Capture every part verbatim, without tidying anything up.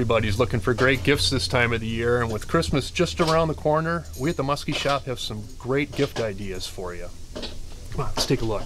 everybody's looking for great gifts this time of the year, and with Christmas just around the corner, we at the Muskie Shop have some great gift ideas for you. Come on, let's take a look.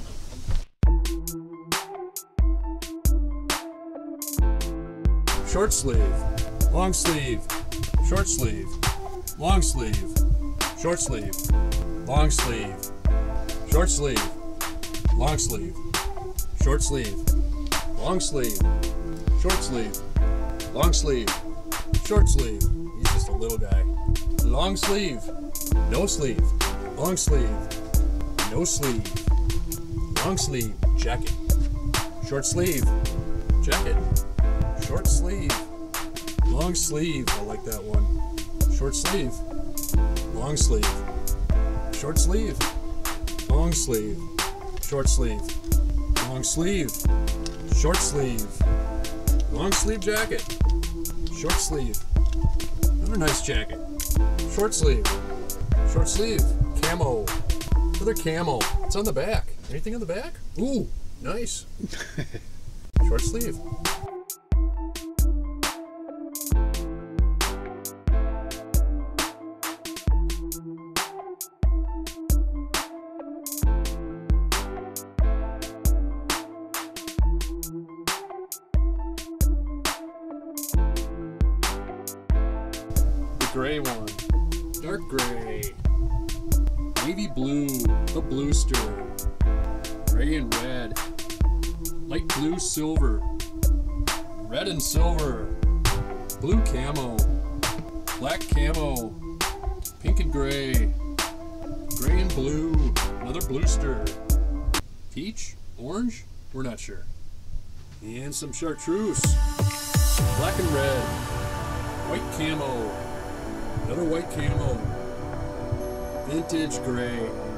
Short sleeve, long sleeve, short sleeve, long sleeve, short sleeve, long sleeve, short sleeve, long sleeve, short sleeve, long sleeve, short sleeve, long sleeve, short sleeve. He's just a little guy. Long sleeve, no sleeve, long sleeve, no sleeve, long sleeve, jacket, short sleeve, jacket, short sleeve, long sleeve. I like that one. Short sleeve, long sleeve, short sleeve, long sleeve, short sleeve, long sleeve, short sleeve, long sleeve jacket, short sleeve, another nice jacket, short sleeve, short sleeve, camo, another camo. It's on the back. Anything on the back? Ooh, nice. Short sleeve. Gray one, dark gray, navy blue, the bluester, gray and red, light blue silver, red and silver, blue camo, black camo, pink and gray, gray and blue, another bluester, peach, orange, we're not sure, and some chartreuse, black and red, white camo, another white camo, vintage gray,